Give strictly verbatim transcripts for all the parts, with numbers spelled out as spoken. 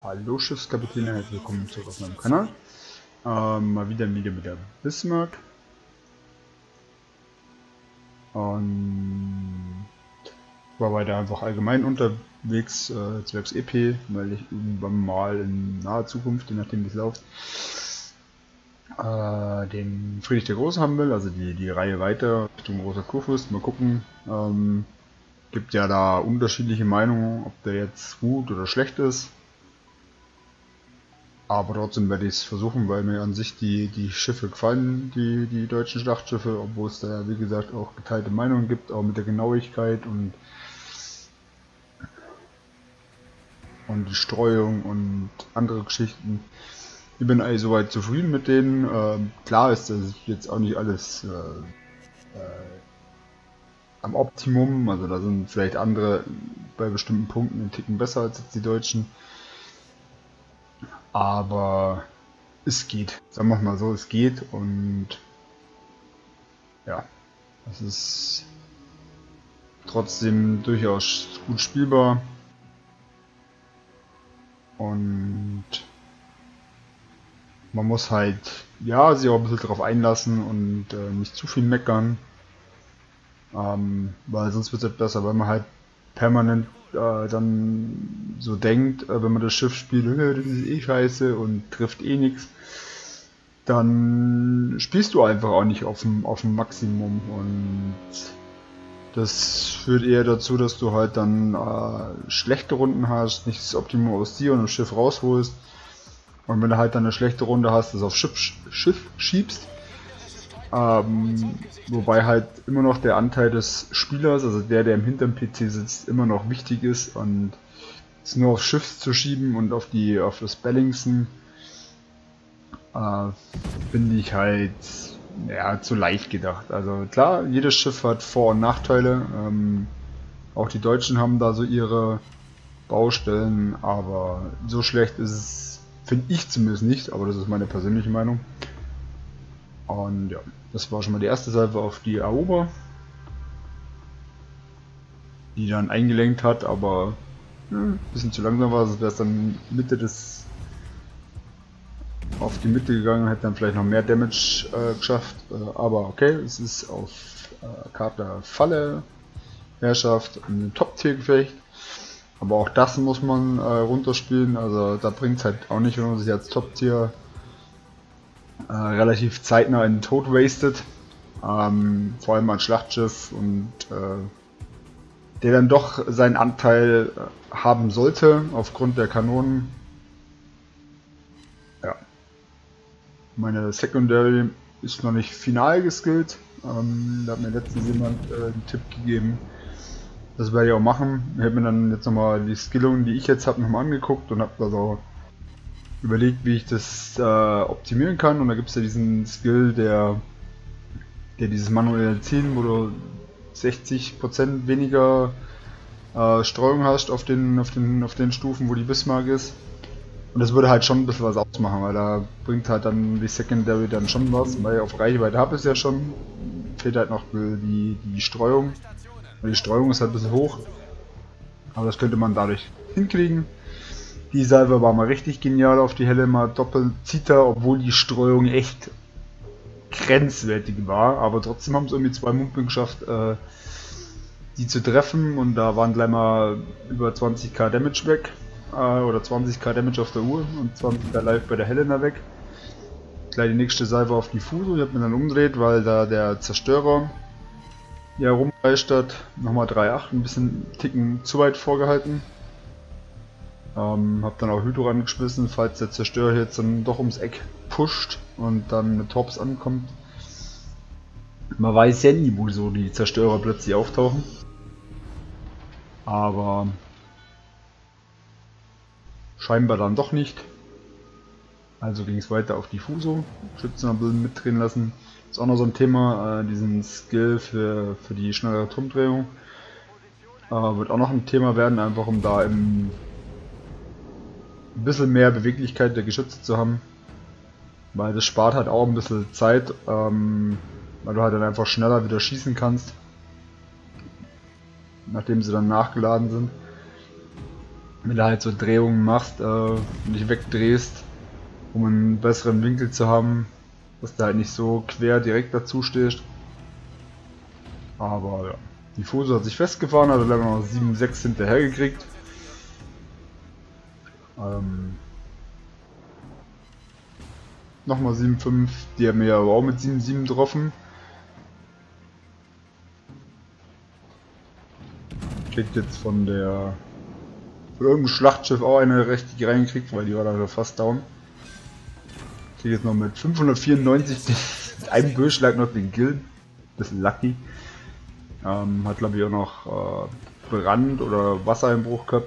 Hallo Schiffskapitän, herzlich willkommen zurück auf meinem Kanal. Ähm, mal wieder ein Video mit der Bismarck. Und war weiter einfach allgemein unterwegs, äh, zwecks E P, weil ich irgendwann mal in naher Zukunft, je nachdem wie es läuft, äh, den Friedrich der Große haben will, also die, die Reihe weiter Richtung Großer Kurfürst. Mal gucken. Ähm, gibt ja da unterschiedliche Meinungen, ob der jetzt gut oder schlecht ist. Aber trotzdem werde ich es versuchen, weil mir an sich die, die Schiffe gefallen, die, die deutschen Schlachtschiffe, obwohl es da wie gesagt auch geteilte Meinungen gibt, auch mit der Genauigkeit und, und die Streuung und andere Geschichten. Ich bin eigentlich soweit zufrieden mit denen. Ähm, klar ist das jetzt auch nicht alles äh, äh, am Optimum, also da sind vielleicht andere bei bestimmten Punkten einen Ticken besser als jetzt die deutschen. Aber es geht, sagen wir mal so, es geht und ja, es ist trotzdem durchaus gut spielbar und man muss halt, ja, sich auch ein bisschen darauf einlassen und äh, nicht zu viel meckern, ähm, weil sonst wird es halt besser, weil man halt permanent äh, dann so denkt, äh, wenn man das Schiff spielt, äh, das ist eh scheiße und trifft eh nichts. Dann spielst du einfach auch nicht auf dem, auf dem Maximum und das führt eher dazu, dass du halt dann äh, schlechte Runden hast, nicht das Optimum aus dir und das Schiff rausholst und wenn du halt dann eine schlechte Runde hast, das auf Schiff, Schiff schiebst, ähm, wobei halt immer noch der Anteil des Spielers, also der, der im hinteren P C sitzt, immer noch wichtig ist und es nur auf Schiff zu schieben und auf die auf das Balancen Äh, finde ich halt ja, zu leicht gedacht. Also klar, jedes Schiff hat Vor- und Nachteile. Ähm, auch die Deutschen haben da so ihre Baustellen, aber so schlecht ist es, finde ich zumindest nicht, aber das ist meine persönliche Meinung. Und ja, das war schon mal die erste Salve auf die Aoba, die dann eingelenkt hat, aber ein bisschen zu langsam war, also wäre es dann Mitte des auf die Mitte gegangen, hätte dann vielleicht noch mehr Damage äh, geschafft, äh, aber okay, es ist auf äh, Karte Falle, Herrschaft und ein Top-Tier-Gefecht, aber auch das muss man äh, runterspielen, also da bringt es halt auch nicht, wenn man sich als Top-Tier äh, relativ zeitnah in den Tod wastet, ähm, vor allem ein Schlachtschiff und äh, der dann doch seinen Anteil äh, haben sollte aufgrund der Kanonen. Ja. Meine Secondary ist noch nicht final geskillt. Ähm, da hat mir letztens jemand äh, einen Tipp gegeben. Das werde ich auch machen. Ich habe mir dann jetzt nochmal die Skillungen, die ich jetzt habe, nochmal angeguckt und habe da so überlegt, wie ich das äh, optimieren kann. Und da gibt es ja diesen Skill, der, der dieses manuelle Ziehen, wo du sechzig Prozent weniger äh, Streuung hast auf den, auf, den, auf den Stufen, wo die Bismarck ist. Und das würde halt schon ein bisschen was ausmachen, weil da bringt halt dann die Secondary dann schon was, weil auf Reichweite habe ich es ja schon. Fehlt halt noch die, die Streuung. Und die Streuung ist halt ein bisschen hoch. Aber das könnte man dadurch hinkriegen. Die Salve war mal richtig genial auf die Helle, mal doppelt Zita, obwohl die Streuung echt grenzwertig war. Aber trotzdem haben es irgendwie zwei Mumpen geschafft, äh, die zu treffen. Und da waren gleich mal über zwanzigtausend Damage weg. Oder zwanzigtausend Damage auf der Uhr und zwanzigtausend live bei der Helena weg. Gleich die nächste Salve auf die Fuso, ich habe mir dann umgedreht, weil da der Zerstörer ja rumgeistert. Nochmal drei Komma acht, ein bisschen Ticken zu weit vorgehalten. Ähm, hab dann auch Hydro angeschmissen, falls der Zerstörer jetzt dann doch ums Eck pusht und dann mit Torps ankommt. Man weiß ja nie, wo so die Zerstörer plötzlich auftauchen. Aber scheinbar dann doch nicht. Also ging es weiter auf die Fuso. Schützen ein bisschen mitdrehen lassen. Ist auch noch so ein Thema, äh, diesen Skill für, für die schnellere Turmdrehung. Äh, wird auch noch ein Thema werden, einfach um da im, ein bisschen mehr Beweglichkeit der Geschütze zu haben. Weil das spart halt auch ein bisschen Zeit, ähm, weil du halt dann einfach schneller wieder schießen kannst. Nachdem sie dann nachgeladen sind. wenn du halt so Drehungen machst, äh, nicht wegdrehst, um einen besseren Winkel zu haben, dass du halt nicht so quer direkt dazu stehst. Aber ja, die Fuso hat sich festgefahren, hat leider noch sieben sechs hinterher gekriegt. Ähm, Nochmal sieben fünf, die haben mir aber auch mit sieben sieben getroffen. Kriegt jetzt von der von irgendeinem Schlachtschiff auch eine richtig reingekriegt, weil die war da fast down. Kriegt jetzt noch mit fünfhundertvierundneunzig mit einem Durchschlag noch den Kill. Bisschen lucky. Ähm, hat glaube ich auch noch äh, Brand oder Wassereinbruch gehabt.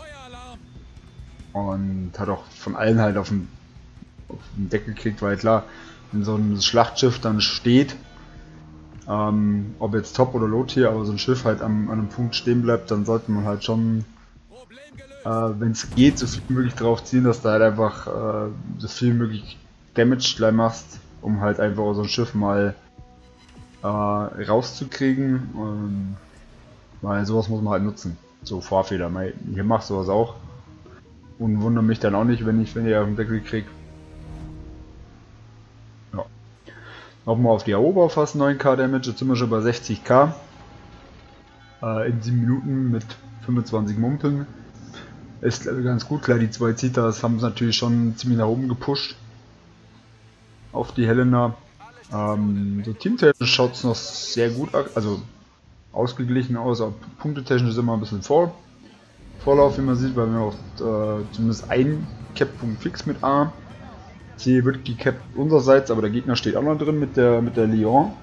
Und hat auch von allen halt auf den, auf den Deckel gekriegt, weil klar, wenn so ein Schlachtschiff dann steht, ähm, ob jetzt Top oder Low Tier, aber so ein Schiff halt am, an einem Punkt stehen bleibt, dann sollte man halt schon, äh, wenn es geht, so viel wie möglich drauf ziehen, dass du halt einfach äh, so viel wie möglich Damage gleich machst, um halt einfach so ein Schiff mal äh, rauszukriegen. Ähm, weil sowas muss man halt nutzen. So Fahrfehler. Hier machst du sowas auch. Und wundere mich dann auch nicht, wenn ich wenn ich auf den Deckel krieg. Ja. Nochmal auf die Erober fast neun K Damage, jetzt sind wir schon bei sechzig K. Äh, in sieben Minuten mit fünfundzwanzig Mumpeln. Ist ganz gut, klar, die zwei Zitas haben es natürlich schon ziemlich nach oben gepusht. Auf die Helena. Ähm, so teamtechnisch schaut es noch sehr gut, also ausgeglichen aus, aber punktetechnisch ist immer ein bisschen vor. Vorlauf, wie man sieht, weil wir auch äh, zumindest ein Cap-Punkt fix mit A. C wird gecapt unsererseits, aber der Gegner steht auch noch drin mit der mit der Lyon.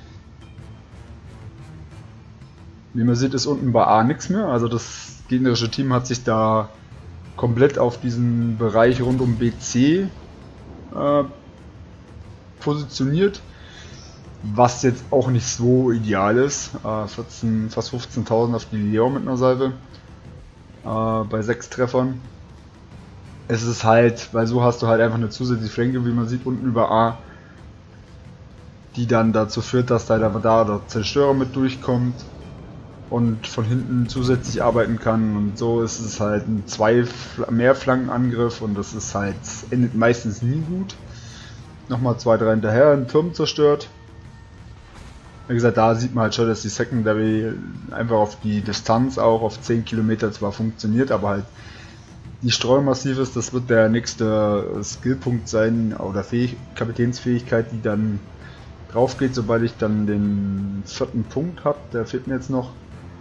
Wie man sieht, ist unten bei A nichts mehr, also das gegnerische Team hat sich da komplett auf diesen Bereich rund um B C äh, positioniert, was jetzt auch nicht so ideal ist. Äh, vierzehn, fast fünfzehntausend auf die Lyon mit einer Salve. Äh, bei sechs Treffern. Es ist halt, weil so hast du halt einfach eine zusätzliche Flanke, wie man sieht, unten über A, die dann dazu führt, dass da halt da der Zerstörer mit durchkommt und von hinten zusätzlich arbeiten kann, und so ist es halt ein zwei Mehrflankenangriff und das ist halt, endet meistens nie gut. Nochmal zwei, drei hinterher, einen Turm zerstört. Wie gesagt, da sieht man halt schon, dass die Secondary einfach auf die Distanz auch auf zehn Kilometer zwar funktioniert, aber halt die Streumassiv ist, das wird der nächste Skillpunkt sein oder Fähig Kapitänsfähigkeit, die dann drauf geht, sobald ich dann den vierten Punkt habe. Der fehlt mir jetzt noch.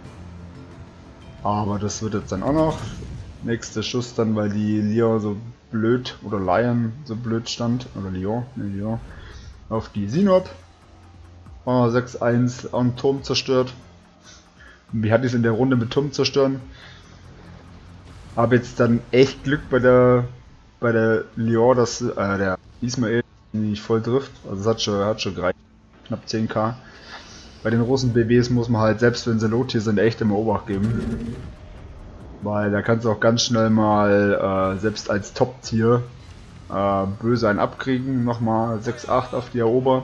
Aber das wird jetzt dann auch noch. Nächster Schuss dann, weil die Lyon so blöd, oder Lion so blöd stand, oder Lyon, ne Lyon, auf die Sinop. Oh, sechs eins, auch einen Turm zerstört. Und wie hatte ich es in der Runde mit Turm zerstören? Habe jetzt dann echt Glück bei der bei der Lyon, dass äh, der Ismail nicht voll trifft. Also es hat schon, hat schon gereicht. Knapp zehn K. Bei den russen B Bs muss man halt, selbst wenn sie Low-Tier sind, echt immer Obacht geben. Weil da kannst du auch ganz schnell mal, äh, selbst als Top-Tier, äh, böse einen abkriegen. Nochmal sechs acht auf die Erober.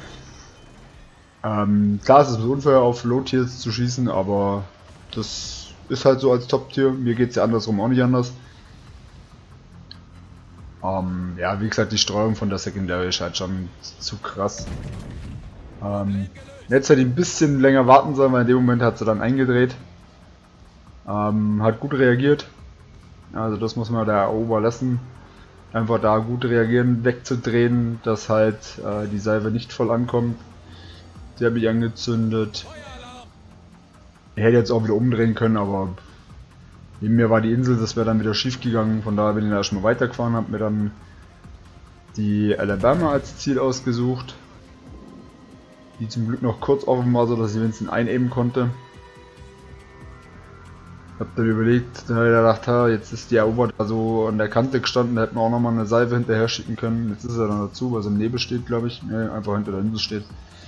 Ähm, klar, es ist unfair auf Low-Tiers zu schießen, aber das ist halt so als Top-Tier. Mir geht es ja andersrum auch nicht anders. Ähm, ja, wie gesagt, die Streuung von der Secondary ist halt schon zu krass. Ähm, jetzt hätte ich ein bisschen länger warten sollen, weil in dem Moment hat sie dann eingedreht. Ähm, hat gut reagiert. Also das muss man da Erober lassen. Einfach da gut reagieren, wegzudrehen, dass halt äh, die Salve nicht voll ankommt. Sie hat mich angezündet. Ich hätte jetzt auch wieder umdrehen können, aber neben mir war die Insel, das wäre dann wieder schief gegangen. Von daher bin ich da erstmal weitergefahren, habe mir dann die Alabama als Ziel ausgesucht, die zum Glück noch kurz offen war, so dass ich wenigstens eineben konnte. Hab dann überlegt, da habe ich gedacht, ha, jetzt ist die erobert da so an der Kante gestanden, da hätten wir auch nochmal eine Salve hinterher schicken können. Jetzt ist er dann dazu, weil es im Nebel steht, glaube ich. Ne, einfach hinter der Insel steht.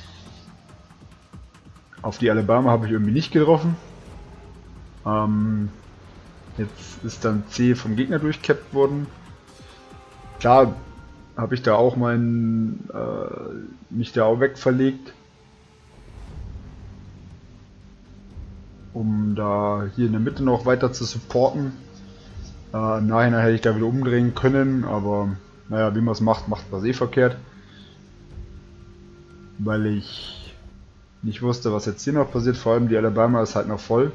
Auf die Alabama habe ich irgendwie nicht getroffen. Ähm, jetzt ist dann C vom Gegner durchgecapt worden. Klar habe ich da auch meinen, äh, mich da auch wegverlegt, um da hier in der Mitte noch weiter zu supporten. Äh, Im Nachhinein hätte ich da wieder umdrehen können, aber naja, wie man es macht, macht man es eh verkehrt. Weil ich nicht wusste, was jetzt hier noch passiert. Vor allem die Alabama ist halt noch voll.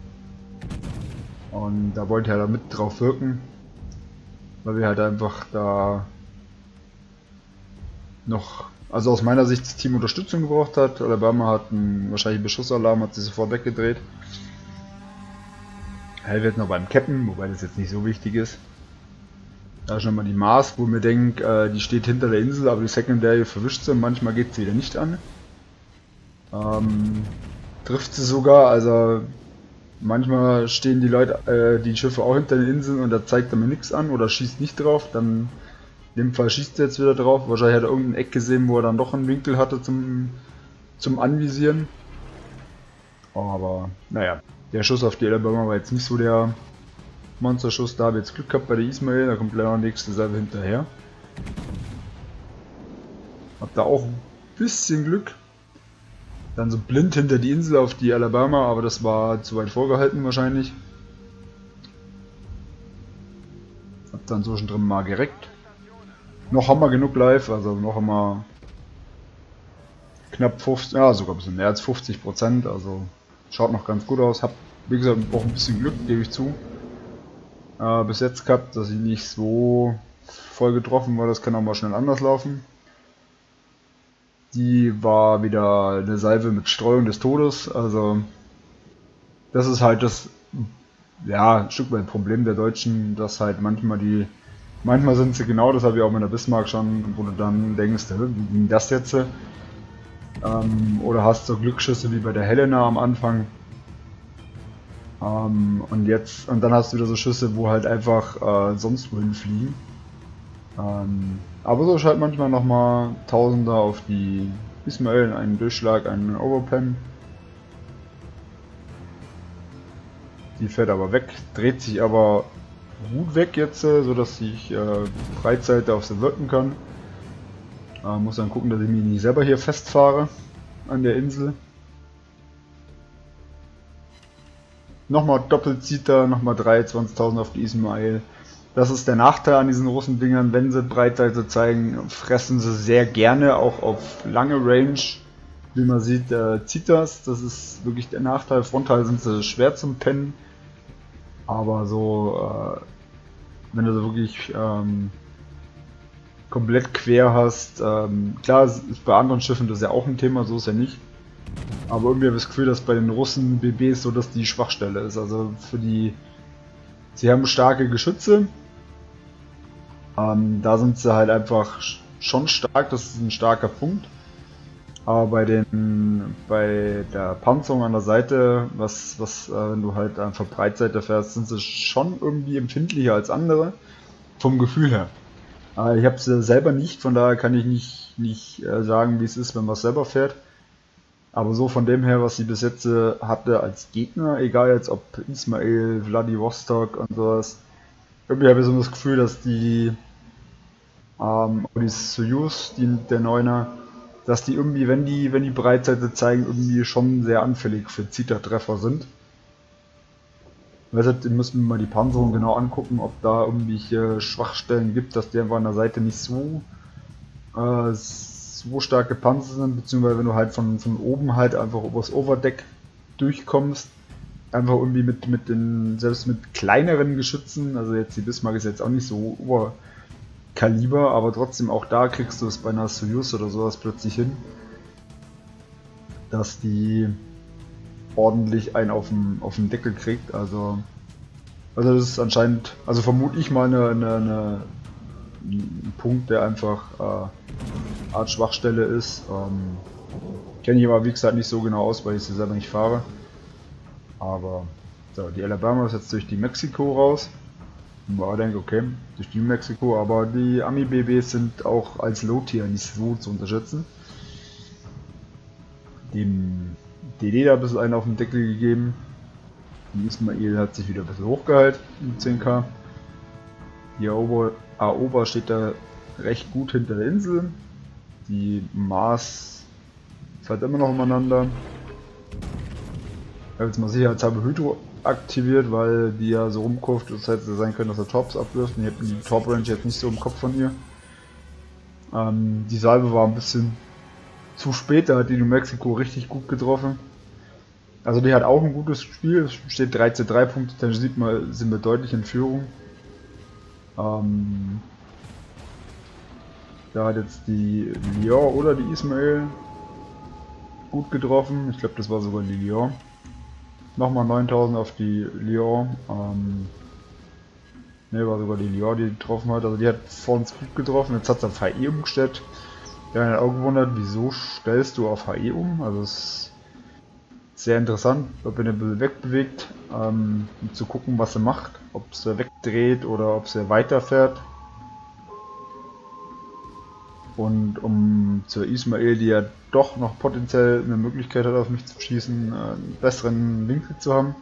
Und da wollte ich halt mit drauf wirken. Weil wir halt einfach da noch, also aus meiner Sicht das Team Unterstützung gebraucht hat. Alabama hat einen wahrscheinlich Beschussalarm, hat sich sofort weggedreht. Hell wird noch beim Cappen, wobei das jetzt nicht so wichtig ist. Da ist nochmal die Mars, wo mir denkt, äh, die steht hinter der Insel, aber die Secondary verwischt sie und manchmal geht sie wieder nicht an. Ähm, trifft sie sogar, also manchmal stehen die Leute, äh, die Schiffe auch hinter den Inseln und da zeigt er mir nichts an oder schießt nicht drauf, dann in dem Fall schießt er jetzt wieder drauf. Wahrscheinlich hat er irgendein Eck gesehen, wo er dann doch einen Winkel hatte zum, zum Anvisieren. Aber naja, der Schuss auf die Alabama war jetzt nicht so der Monsterschuss. Da habe ich jetzt Glück gehabt bei der Ismail, da kommt leider noch nächste Salve hinterher. Hab da auch ein bisschen Glück. Dann so blind hinter die Insel auf die Alabama, aber das war zu weit vorgehalten wahrscheinlich. Hab dann zwischendrin mal gereckt. Noch haben wir genug live, also noch haben wir knapp fünfzig, ja sogar ein bisschen mehr als fünfzig Prozent, also schaut noch ganz gut aus. Hab wie gesagt auch ein bisschen Glück, gebe ich zu. Äh, bis jetzt gehabt, dass ich nicht so voll getroffen war, das kann auch mal schnell anders laufen. Die war wieder eine Salve mit Streuung des Todes, also das ist halt das, ja, ein Stück weit Problem der Deutschen, dass halt manchmal die, manchmal sind sie genau, das habe ich auch mit der Bismarck schon, wo du dann denkst, wie ging das jetzt? Ähm, oder hast so Glücksschüsse wie bei der Helena am Anfang. Ähm, und jetzt, und dann hast du wieder so Schüsse, wo halt einfach äh, sonst wohin fliegen. Ähm, aber so ist halt manchmal nochmal Tausender auf die Ismail, einen Durchschlag, einen Overpen. Die fährt aber weg, dreht sich aber gut weg jetzt, so dass ich äh, Breitseite auf sie wirken kann. Äh, muss dann gucken, dass ich mich nicht selber hier festfahre an der Insel. Nochmal Doppelzieher, nochmal dreiundzwanzigtausend auf die Ismail. Das ist der Nachteil an diesen großen Dingern, wenn sie Breitseite zeigen, fressen sie sehr gerne, auch auf lange Range. Wie man sieht, äh, zieht das, das ist wirklich der Nachteil. Frontal sind sie schwer zum Pennen, aber so, äh, wenn du so wirklich ähm, komplett quer hast, ähm, klar ist bei anderen Schiffen das ja auch ein Thema, so ist ja nicht. Aber irgendwie habe ich das Gefühl, dass bei den Russen B Bs so, dass die Schwachstelle ist. Also für die, sie haben starke Geschütze. Ähm, da sind sie halt einfach schon stark, das ist ein starker Punkt. Aber bei den, bei der Panzerung an der Seite, was, was, äh, wenn du halt einfach Breitseite fährst, sind sie schon irgendwie empfindlicher als andere. Vom Gefühl her. Äh, ich habe sie selber nicht, von daher kann ich nicht, nicht äh, sagen, wie es ist, wenn man es selber fährt. Aber so von dem her, was sie bis jetzt äh, hatte als Gegner, egal jetzt ob Ismail, Vladivostok und sowas, irgendwie habe ich so das Gefühl, dass die ähm, die Soyuz, die, der Neuner, dass die irgendwie, wenn die, wenn die Breitseite zeigen, irgendwie schon sehr anfällig für Zittertreffer sind. Deshalb müssen wir mal die Panzerung genau angucken, ob da irgendwelche Schwachstellen gibt, dass die einfach an der Seite nicht so äh, so stark gepanzert sind, beziehungsweise wenn du halt von, von oben halt einfach übers Overdeck durchkommst, einfach irgendwie mit, mit den, selbst mit kleineren Geschützen, also jetzt die Bismarck ist jetzt auch nicht so Oberkaliber, aber trotzdem auch da kriegst du es bei einer Soyuz oder sowas plötzlich hin, dass die ordentlich einen auf den, auf den Deckel kriegt, also also das ist anscheinend, also vermute ich mal eine, eine, eine ein Punkt, der einfach äh, Art Schwachstelle ist. Ähm, Kenne ich aber wie gesagt nicht so genau aus, weil ich sie selber nicht fahre. Aber so, die Alabama ist jetzt durch die Mexiko raus. Und ich denke, okay, durch die Mexiko, aber die Ami-B Bs sind auch als Low-Tier nicht so zu unterschätzen. Dem D D da ein bisschen einen auf den Deckel gegeben. Die Ismail hat sich wieder ein bisschen hochgehalten mit zehn K. Die Aoba steht da recht gut hinter der Insel. Die Mars ist halt immer noch umeinander. Ich habe jetzt mal sicherheitshalber Hydro aktiviert, weil die ja so rumkurft. Das hätte sein können, dass er Torps abwirft. Und ich habe die Torp Range jetzt nicht so im Kopf von ihr. Ähm, die Salve war ein bisschen zu spät, da hat die New Mexico richtig gut getroffen. Also die hat auch ein gutes Spiel, es steht drei zu drei Punkte, dann sieht man, sind wir deutlich in Führung. Ähm, da hat jetzt die Lior oder die Ismael gut getroffen, ich glaube das war sogar die Lior. Nochmal neuntausend auf die Lior. Ähm, ne, war sogar die Lior, die getroffen hat, also die hat vor uns gut getroffen, jetzt hat sie auf H E umgestellt. Ja, ich habe auch gewundert, wieso stellst du auf H E um? Also es ist sehr interessant, ob er ein bisschen wegbewegt, ähm, um zu gucken, was er macht, ob er wegdreht oder ob er weiterfährt. Und um zur Ismael, die ja doch noch potenziell eine Möglichkeit hat, auf mich zu schießen, einen besseren Winkel zu haben.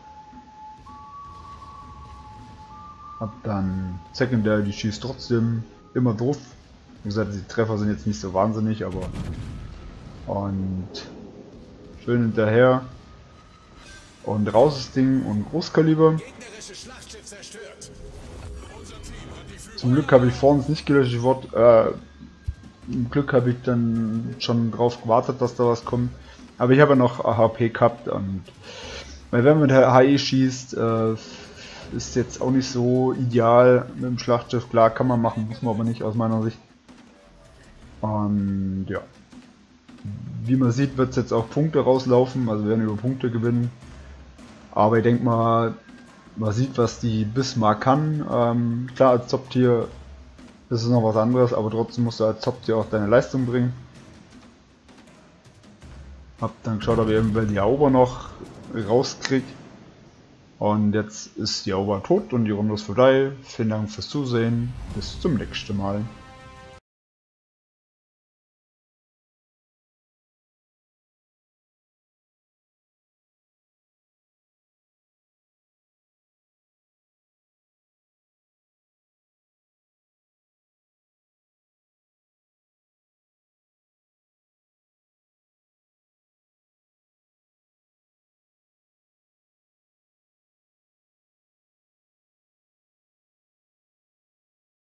Hab dann Secondary, die schießt trotzdem immer doof. Wie gesagt, die Treffer sind jetzt nicht so wahnsinnig, aber und schön hinterher und raus das Ding und Großkaliber. Zum Glück habe ich vor uns nicht gelöscht, ich wurde, äh, zum Glück habe ich dann schon drauf gewartet, dass da was kommt, aber ich habe ja noch H P gehabt und weil wenn man mit H E schießt, äh, ist jetzt auch nicht so ideal mit dem Schlachtschiff, klar kann man machen, muss man aber nicht aus meiner Sicht. Und ja, wie man sieht, wird es jetzt auch Punkte rauslaufen, also wir werden über Punkte gewinnen. Aber ich denke mal, man sieht, was die Bismarck kann. Ähm, klar, als Top-Tier ist es noch was anderes, aber trotzdem musst du als Top-Tier auch deine Leistung bringen. Hab dann geschaut, ob ich eventuell die Auber noch rauskriege. Und jetzt ist die Auber tot und die Runde ist vorbei. Vielen Dank fürs Zusehen. Bis zum nächsten Mal.